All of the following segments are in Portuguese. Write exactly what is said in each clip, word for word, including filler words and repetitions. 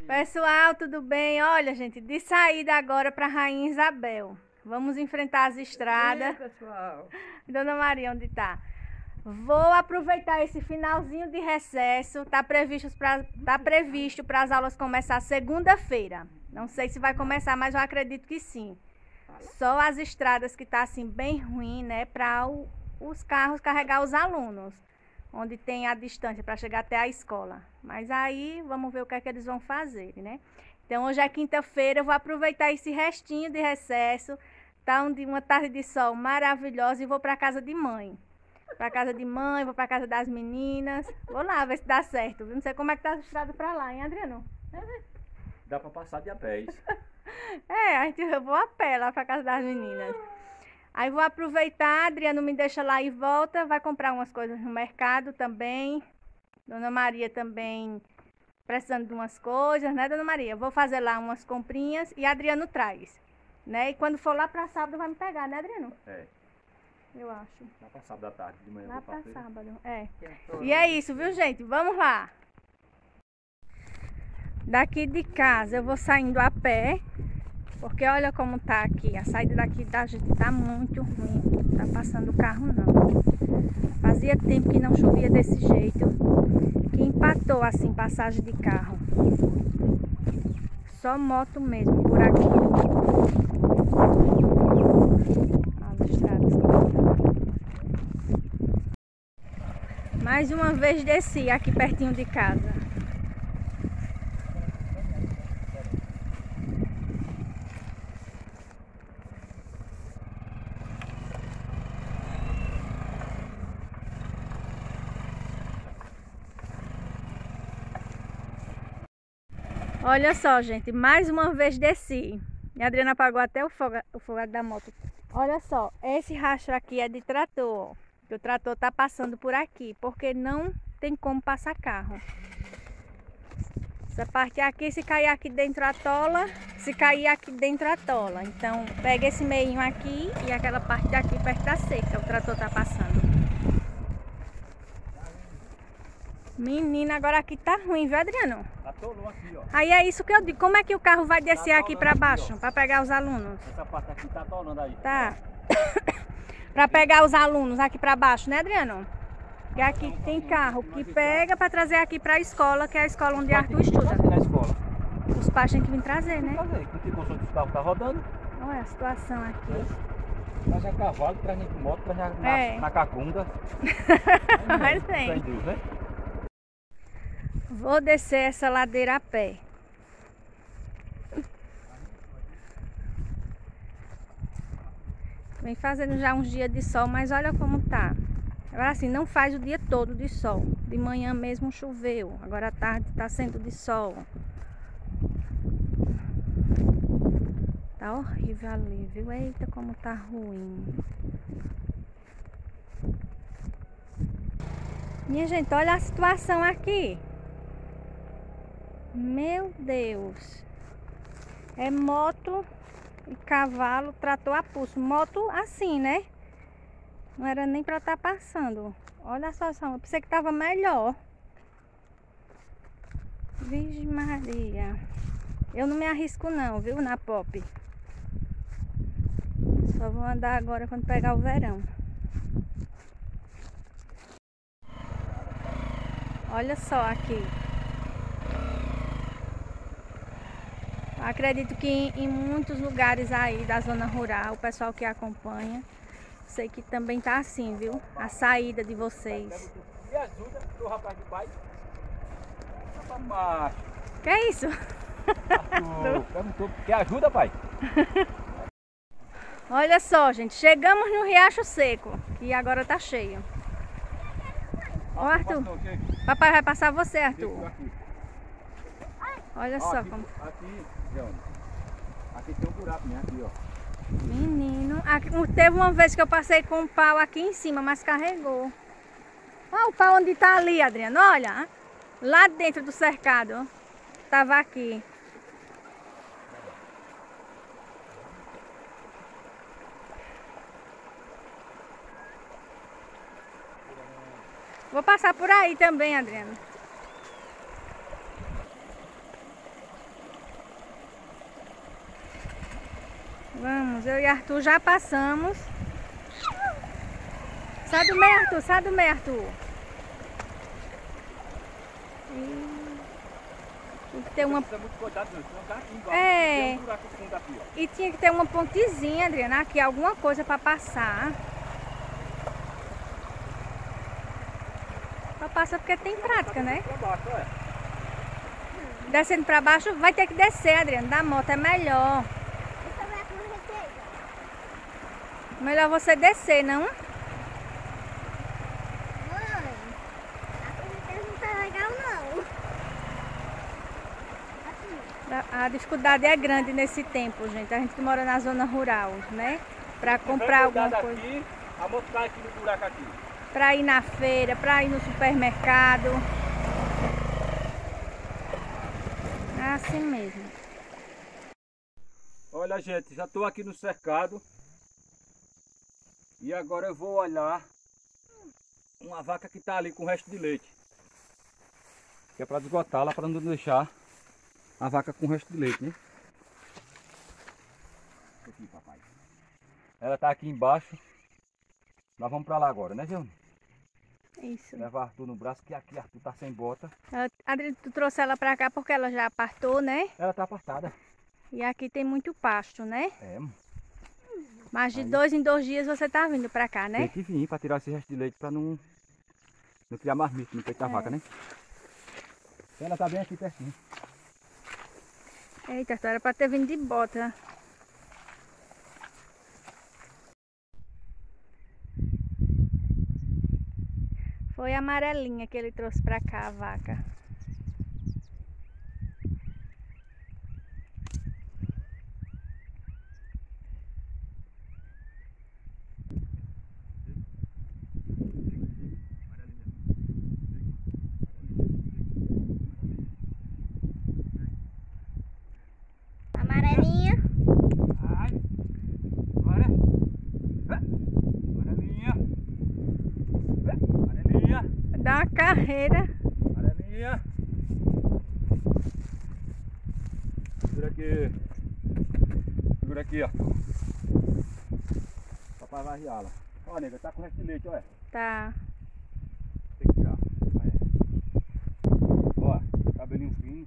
Pessoal, tudo bem? Olha, gente, de saída agora para Rainha Isabel. Vamos enfrentar as estradas. Oi, pessoal. Dona Maria, onde tá? Vou aproveitar esse finalzinho de recesso. Tá previsto para tá previsto para as aulas começar segunda-feira. Não sei se vai começar, mas eu acredito que sim. Só as estradas que tá assim bem ruim, né, para os carros carregar os alunos, onde tem a distância para chegar até a escola. Mas aí vamos ver o que é que eles vão fazer, né? Então hoje é quinta-feira, eu vou aproveitar esse restinho de recesso. Tá um dia, uma tarde de sol maravilhosa e vou para casa de mãe. Para casa de mãe, vou para casa das meninas. Vou lá ver se dá certo. Não sei como é que tá a estrada para lá, hein, Adriano? Dá pra passar de a pé, isso. É, a gente, eu vou a pé lá para casa das meninas. Aí vou aproveitar, Adriano me deixa lá e volta, vai comprar umas coisas no mercado também. Dona Maria também precisando de umas coisas, né, Dona Maria? Vou fazer lá umas comprinhas e Adriano traz, né? E quando for lá para sábado vai me pegar, né, Adriano? É. Eu acho. Lá pra sábado da tarde, de manhã. Lá para feira. sábado, é. E é isso, viu, gente? Vamos lá. Daqui de casa eu vou saindo a pé. Porque olha como tá aqui, a saída daqui da gente tá muito ruim, tá passando carro não. Fazia tempo que não chovia desse jeito, que empatou assim passagem de carro. Só moto mesmo por aqui. As estradas. Mais uma vez desci aqui pertinho de casa. Olha só, gente, mais uma vez desci. E a Adriana apagou até o fogo, o fogo da moto. Olha só, esse rastro aqui é de trator, ó. Que o trator tá passando por aqui, porque não tem como passar carro. Essa parte aqui, se cair aqui dentro atola, se cair aqui dentro atola. Então, pega esse meinho aqui e aquela parte daqui perto da seca, o trator tá passando. Menina, agora aqui tá ruim, viu, Adriano? Atolou aqui, ó. Aí é isso que eu digo. Como é que o carro vai descer aqui pra baixo, pra pegar os alunos? Essa parte aqui tá atolando aí. Tá. Pra pegar os alunos aqui pra baixo, né, Adriano? E aqui tem carro que pega pra trazer aqui pra escola, que é a escola onde Arthur estuda. Na escola. Os pais têm que vir trazer, né? Fazer, que o consumo dos carros tá rodando. Olha a situação aqui. Traz a cavalo, traz a moto, traz a na, É. na cacunda. Mas tem. Fé em Deus, né? Vou descer essa ladeira a pé. Vem fazendo já uns dias de sol, mas olha como tá. Agora assim, não faz o dia todo de sol. De manhã mesmo choveu. Agora à tarde tá sendo de sol. Tá horrível ali, viu? Eita, como tá ruim. Minha gente, olha a situação aqui. Meu Deus. É moto e cavalo, trator a pulso. Moto assim, né? Não era nem pra estar passando. Olha a situação. Eu pensei que tava melhor. Virgem Maria. Eu não me arrisco não, viu? Na pop. Só vou andar agora quando pegar o verão. Olha só aqui. Acredito que em muitos lugares aí da zona rural, o pessoal que acompanha, sei que também tá assim, viu? A saída de vocês. E ajuda pro rapaz de pai. Rapaz, Que é isso? perguntou, quer ajuda, pai? Olha só, gente, chegamos no Riacho Seco, que agora tá cheio. Ó, Arthur, papai vai passar você, Arthur. Olha só aqui, como... Aqui, João, aqui tem um buraco, né? Aqui, ó. Menino, aqui, teve uma vez que eu passei com um pau aqui em cima, mas carregou. Olha o pau onde tá ali, Adriano, olha. Lá dentro do cercado, tava aqui. Vou passar por aí também, Adriano. Vamos, eu e Arthur já passamos. Sai do meio, Arthur, sai do meio, Arthur. E... Tem que ter uma... Precisa muito cuidado, senão tá aqui embaixo. É. Tem um buraco fundo aqui, ó. E tinha que ter uma pontezinha, Adriana, aqui, alguma coisa para passar. Pra passar porque tem prática, né? Pra baixo, é. Descendo para baixo, vai ter que descer, Adriana, da moto é melhor. Melhor você descer, não? Mãe, a correnteza não tá legal não. Aqui. A, a dificuldade é grande nesse tempo, gente. A gente que mora na zona rural, né? Para comprar alguma coisa. Aqui, a moto cai aqui no buraco aqui. Para ir na feira, para ir no supermercado. É assim mesmo. Olha, gente, já estou aqui no cercado. E agora eu vou olhar uma vaca que está ali com o resto de leite. Que é para desgotá-la, para não deixar a vaca com o resto de leite, né? Aqui, papai. Ela está aqui embaixo. Nós vamos para lá agora, né, João? Isso. Levar Arthur no braço, que aqui Arthur tá sem bota. Ela, Adriana, tu trouxe ela para cá porque ela já apartou, né? Ela tá apartada. E aqui tem muito pasto, né? É, Mas de Aí. dois em dois dias você tá vindo para cá, né? tem que vir para tirar esse resto de leite para não, não criar marmito no peito da É. vaca, né? Ela tá bem aqui pertinho. Eita, tu era para ter vindo de bota. Foi a amarelinha que ele trouxe para cá, a vaca. Amarelinha. Ai, bora. Amarelinha. Amarelinha. Dá uma carreira. Amarelinha. Segura aqui. Segura aqui, ó. Papai vai arriá-la. Ó, nega, tá com resto de leite, olha. Tá. Tem que tirar. Aí. Ó, cabelinho fino.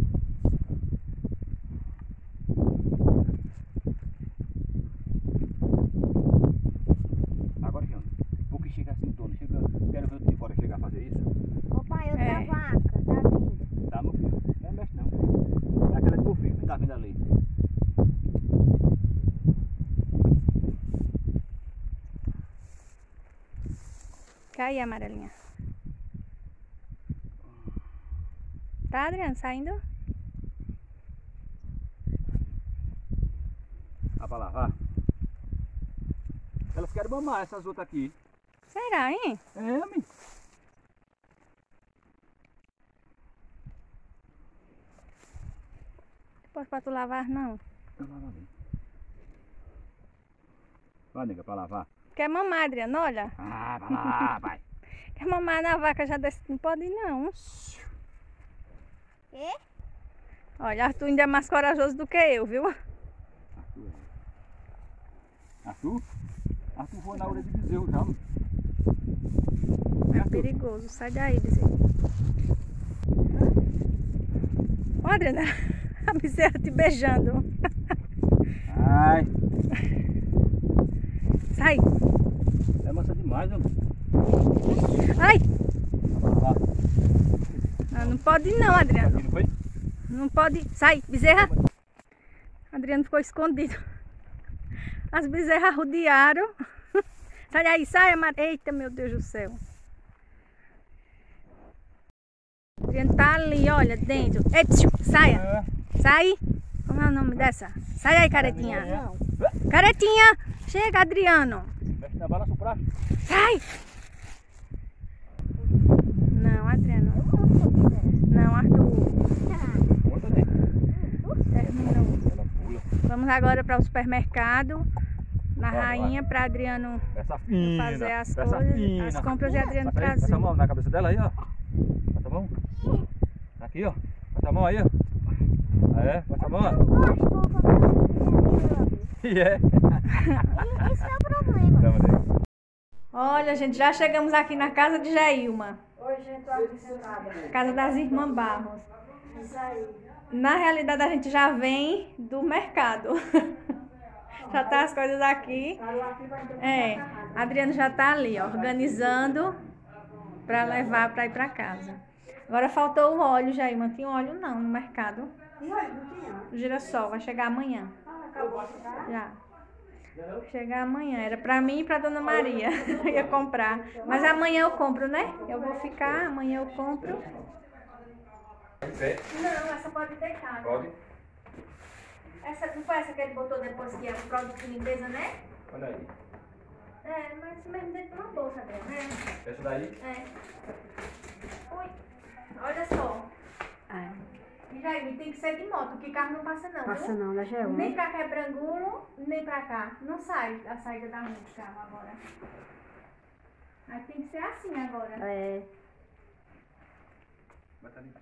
Agora, João, vou que chega assim, dono. Chega, quero ver o de fora chegar a fazer isso. Ô pai, outra É. vaca, tá vindo. Tá, meu filho? Não mexe não. É aquela de meu filho que tá vindo ali. Cai, amarelinha. Tá, Adriana, saindo? Dá pra lavar? Elas querem mamar essas outras aqui. Será, hein? É, homem. Pode pra tu lavar, não. Vai lavar bem. Vai, nega, pra lavar. Quer mamar, Adriana? Olha. Ah, vai lá, vai. Quer mamar na vaca já desse... Não pode ir, não. Quê? Olha, Arthur ainda é mais corajoso do que eu, viu? Arthur. Arthur? Arthur foi na hora de bezerro já, mano. Vem, É Arthur. perigoso. Sai daí, bezerro. Ó, Adriana, a bezerra te beijando. Ai, Sai. é mansa demais, mano. Ai. Lá. Ah, não pode ir, não, Adriano. Aqui, não foi? Não pode. Sai, bezerra. Adriano ficou escondido. As bezerras rodearam. Sai daí, sai, Amar... Eita, meu Deus do céu. Adriano tá ali, olha, dentro. Ei, psiu, saia. É. Sai. Como é o nome dessa? Sai daí, caretinha. Não. Caretinha. Chega, Adriano. Mexe na balança o prato. Sai. Não, Adriano. Não, Arthur. Conta dele. Terminou. Ela pula. Vamos agora para o supermercado. Na Vai, rainha para Adriano Essa fina. fazer as essa coisas, fina. as compras de Adriano Passa aí, passa a trazer. mão na cabeça dela aí, ó. Passa a mão. Aqui, ó. Passa a mão aí, ó. É, passa a mão, ó. Eu gosto de colocar E é. Esse é o problema. Então, André. Olha, gente, já chegamos aqui na casa de Jailma. Oi, gente, tô aqui sentada. Casa das Irmãs Barros. Isso aí. Na realidade, a gente já vem do mercado. Já tá as coisas aqui. Falou aqui, vai ter que É, botar na casa. Adriano já tá ali, ó, organizando pra levar pra ir pra casa. Agora faltou o óleo, Jailma. Tinha óleo não no mercado. E olha, não tinha. O girassol vai chegar amanhã. Ah, acabou de chegar. Já. Chegar amanhã. Era pra mim e pra Dona Maria. Eu ia comprar. Mas amanhã eu compro, né? Eu vou ficar, amanhã eu compro. Não, essa pode deitar. Pode? Essa, não foi essa que ele botou depois que era produto de limpeza, né? Olha aí. É, mas mesmo dentro de uma bolsa dela, né? Essa daí? É. Ui, olha só. É, E Jair, tem que ser de moto, que carro não passa não, passa viu? não, da G um. Nem pra Quebrangulo, nem pra cá. Não sai a saída da rua de carro agora. Aí tem que ser assim agora. É. Bota ali.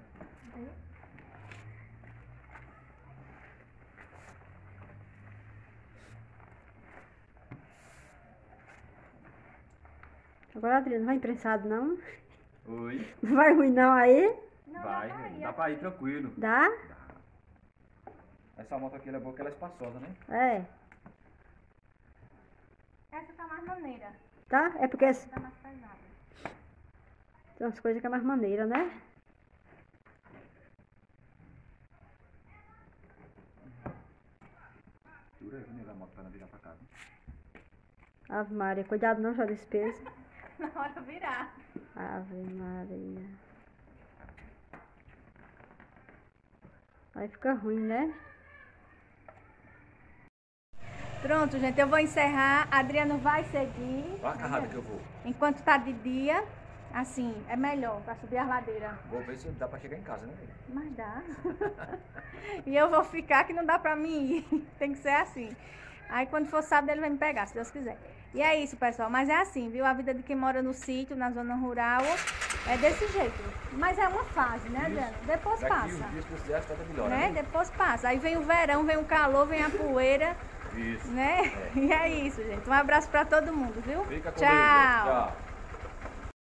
Agora, Adriano, não vai imprensado não? Oi. Não vai ruim não aí? Não, Vai, dá pra ir. dá pra ir tranquilo. Dá? Essa moto aqui ela é boa que ela é espaçosa, né? É. Essa tá mais maneira. Tá? É porque essa- Tá mais pesada. tem umas coisas que é mais maneira, né? Dura aí, vou a moto pra ela virar pra casa. Ave Maria, cuidado não, já despesa. Na hora virar. Ave Maria. Aí fica ruim, né? Pronto, gente, eu vou encerrar. Adriano vai seguir. Olha a carrada que eu vou. Enquanto tá de dia, assim, é melhor pra subir a ladeira. Vou ver se dá pra chegar em casa, né? Mas dá. E eu vou ficar que não dá pra mim ir. Tem que ser assim. Aí quando for sábado ele vai me pegar, se Deus quiser. E é isso, pessoal. Mas é assim, viu? A vida de quem mora no sítio, na zona rural, é desse jeito. Mas é uma fase, né, Adriano? Depois Daqui passa. uns dias, se você acha que melhor, Né? né? Depois passa. Aí vem o verão, vem o calor, vem a poeira, Isso. né? E é isso, gente. Um abraço pra todo mundo, viu? Fica com Tchau. Deus. Tchau.